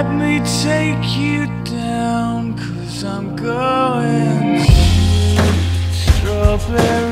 let me take you down, 'cause I'm going to strawberry